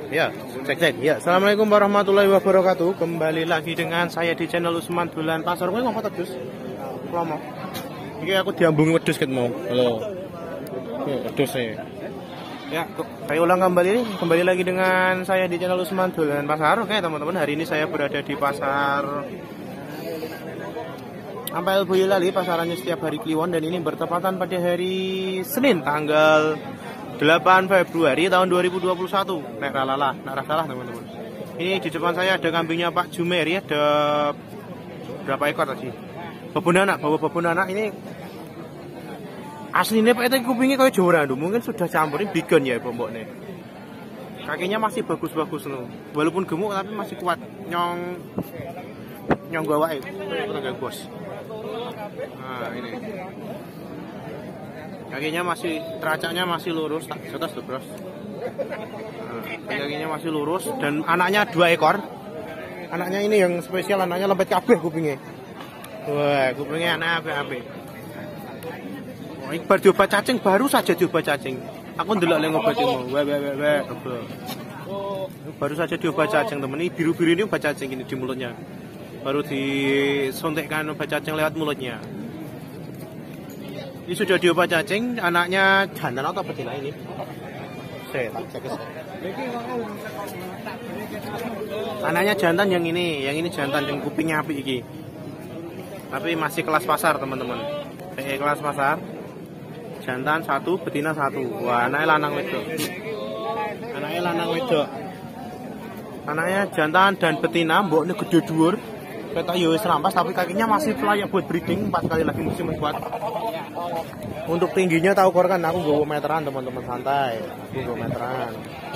Ya, cek. Ya, assalamualaikum warahmatullahi wabarakatuh. Kembali lagi dengan saya di channel Usman Dolan Pasar. Kowe ngomong wedhus? Promo. Iki aku diambungi wedhus ket mau. Halo. Wedhus e. Ya, saya ulang kembali lagi dengan saya di channel Usman Dolan Pasar. Oke, teman-teman, hari ini saya berada di pasar Ampel Boyolali, pasarannya setiap hari Kliwon, dan ini bertepatan pada hari Senin tanggal 8 Februari tahun 2021. Nek salah teman-teman. Ini di depan saya ada kambingnya Pak Jumeri, ada berapa ekor tadi? Babon anak ini aslinya Pak itu kupingnya kayak Jawa Randu, mungkin sudah campurin bigon ya bomboknya. Kakinya masih bagus-bagus loh, walaupun gemuk tapi masih kuat. Nyong gawa itu bos. Nah ini kakinya masih, teracaknya masih lurus, tak setas tuh bros. Nah, kakinya masih lurus dan anaknya 2 ekor. Anaknya ini yang spesial, anaknya lempet kabeh kupingnya. Wah, kupingnya anak apa? Oh, ini coba cacing, baru saja coba cacing. Aku ndelok lek ngobati mau. Wah. Baru saja diobat cacing temen. Ini biru-biru ini obat cacing ini di mulutnya. Baru disuntikkan obat cacing lewat mulutnya. Ini sudah diobat cacing, anaknya jantan atau betina ini? Saya tak cek. Anaknya jantan yang ini jantan yang kupingnya api iki. Tapi masih kelas pasar teman-teman. Kelas pasar. Jantan 1, betina 1. Wah, anaknya lanang wedok. Anaknya jantan dan betina, mboknya gede dhuwur. Kata yo wis rampas tapi kakinya masih layak buat breeding, 4 kali lagi musim kuat. Untuk tingginya tahu kor kan, aku nggawa meteran teman-teman, santai. Aku nggawa meteran.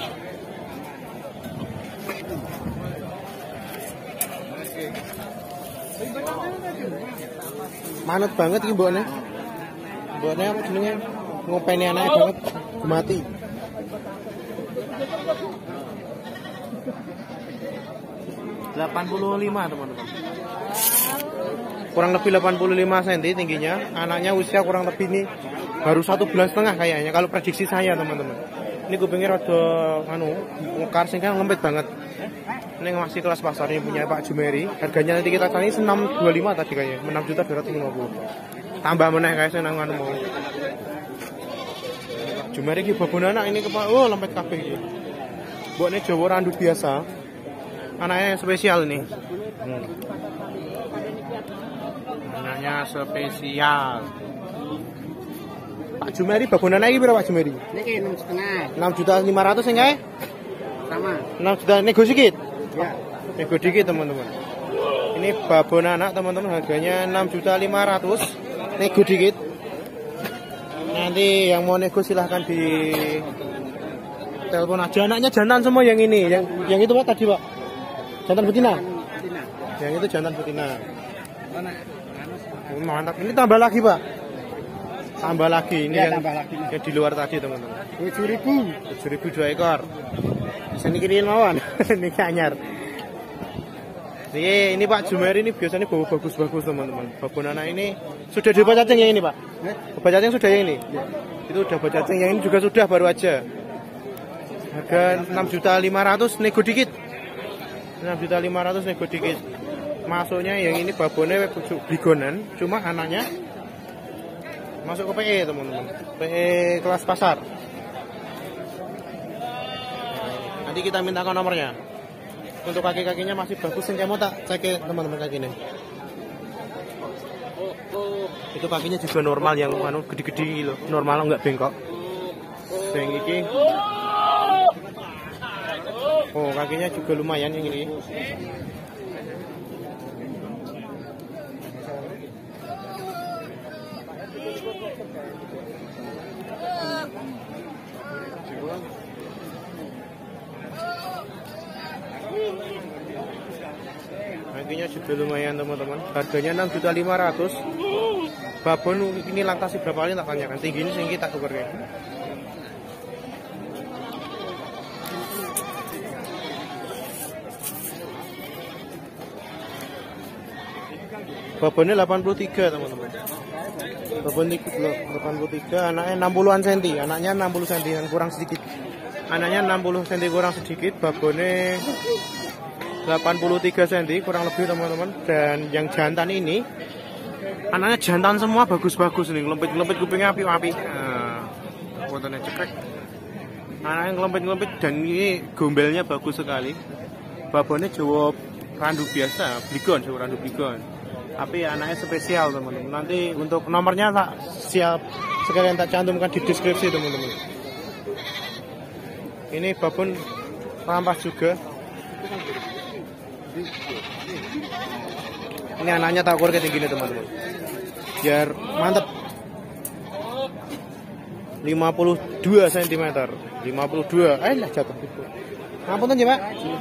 Manut banget iki mbokne. Mbokne apa jenenge? Ngopeni anake banget, mati. ...85 teman-teman. Kurang lebih 85 cm tingginya. Anaknya usia kurang lebih ini baru 1,5 bulan kayaknya kalau prediksi saya teman-teman. Ini kupingnya rada ngekar sehingga lembut banget. Ini masih kelas pasar, ini punya Pak Jumeri. Harganya nanti kita cari 625 tadi kayaknya, 6.250. Tambah meneh guys nang mau. Jumeri iki babon anak ini lembut kabeh iki. Mbokne Jawa Randu biasa. Anaknya spesial nih. Anaknya spesial. Pak Jumeri babon anak iki pira Pak Jumeri? Niki 6,5. 6.500.000 enggak? Sama. 6 juta nego dikit. Ya. Nego dikit teman-teman. Ini babon anak teman-teman, harganya 6.500.000. Nego dikit. Nanti yang mau nego silahkan di telepon aja. Anaknya jantan semua yang ini, yang itu Pak tadi Pak. Jantan betina. Yang itu jantan betina. Mantap. Ini tambah lagi Pak. Tambah lagi ini ya, yang di luar tadi teman-teman. 7.000 2 ekor. Bisa dikirim mawon. Ini anyar. Ini Pak Jumeri ini biasanya bawa bagus-bagus teman-teman. Babon anak ini sudah diobat cacing yang ini Pak. Obat cacing sudah yang ini. Itu udah obat cacing, yang ini juga sudah baru aja. Harga 6.500.000 nego dikit. 6.500.000 nego dikit. Masuknya yang ini babonnya bigonan, cuma anaknya masuk ke PE teman-teman. PE kelas pasar. Nanti kita mintakan nomornya. Untuk kaki-kakinya masih bagus, yang mau tak cek teman-teman kakinya. Itu kakinya juga normal, yang gede-gede loh, normal nggak bengkok. Yang ini, oh kakinya juga lumayan yang ini. Kakinya juga lumayan teman-teman. Harganya 6.500.000. Babon ini laktasi berapa kali tak tanyakan. Tingginya sehingga tak tuker kayak. Babonnya 83 teman-teman. Babon 83, anaknya 60-an cm, anaknya 60 cm, kurang sedikit. Anaknya 60 cm kurang sedikit, babonnya 83 cm kurang lebih teman-teman. Dan yang jantan ini anaknya jantan semua, bagus-bagus nih, ngelempit-ngelempit kupingnya api-api. Fotonya cekrek. Anaknya ngelempit-ngelempit dan ini gombelnya bagus sekali. Babonnya Jawa randu biasa, bligon, Jawa randu bligon. Tapi anaknya spesial teman-teman. Nanti untuk nomornya tak siap sekalian tak cantumkan di deskripsi teman-teman. Ini babon rampas juga. Ini anaknya tak ukur kayak gini teman-teman. Biar mantep. 52 cm. 52. Lah jatuh. Ngapunten ya, Pak.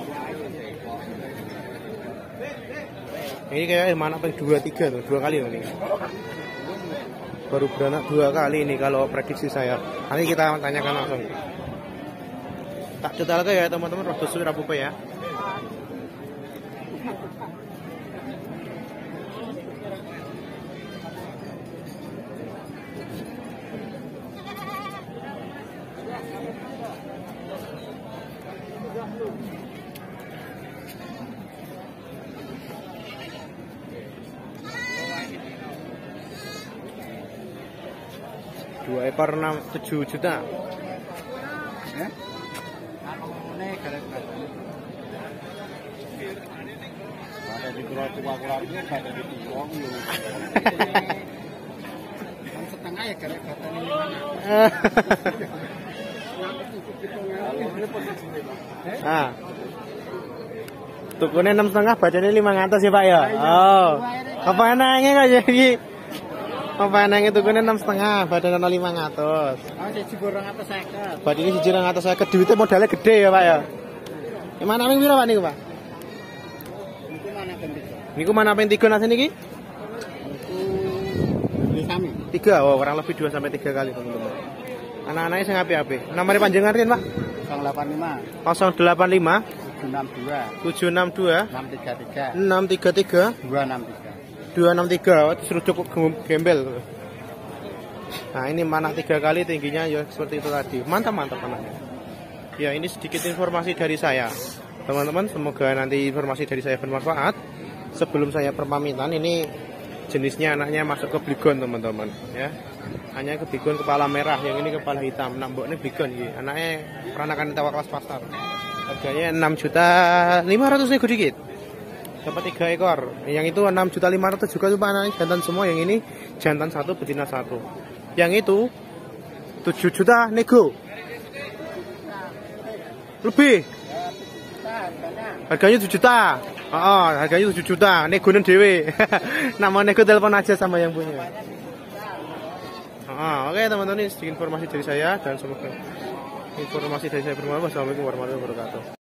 Ini kayak mana apa 2-3 tuh, 2 kali ini. Baru beranak 2 kali ini kalau prediksi saya. Nanti kita tanyakan langsung. Tak cetak lagi ya teman-teman, roh susu rapupa ya. Dua ekor 7 juta. Ya? Ada di kurang-kurangnya ada di tuang yo. Setengah ya gara-gara ini mana? Ah. Tukune 6,5 badannya 500 ya Pak ya. Oh. Apa enaknya kok jadi? Apa enaknya tukune 6,5 badannya 500. Oh, siji 250. Badan ini siji 250 duitnya modalnya gede ya Pak ya. Gimana ping pira Pak niku Pak? Niku mana ping 3 nasi niki? Ini sami. 3, oh kurang lebih 2 sampai 3 kali teman-teman. Anak-anaknya sing api-api. Nomornya panjenengan riyen Pak? 085 085 762 762 633 633 263. 263. Suruh cukup gembel. Nah ini mana 3 kali tingginya ya seperti itu tadi. Mantap anaknya. Ya ini sedikit informasi dari saya teman-teman, semoga nanti informasi dari saya bermanfaat. Sebelum saya perpamitan, ini jenisnya anaknya masuk ke bligon teman-teman ya. Hanya ke bligon kepala merah, yang ini kepala hitam. Nambok ini bligon ya. Anaknya peranakan tawa kelas pasar. Harganya 6.500.000 nego dikit. Dapat 3 ekor. Yang itu 6.500.000 juga tuh Pak, anaknya jantan semua. Yang ini jantan 1, betina 1. Yang itu 7 juta nego. Lebih. Harganya 7 juta. Oh, harganya 7 juta. Negonen dewe. Nama nego telepon aja sama yang punya. Oke teman-teman, ini sedikit informasi dari saya dan semoga informasi dari saya bermanfaat. Wassalamualaikum warahmatullahi wabarakatuh.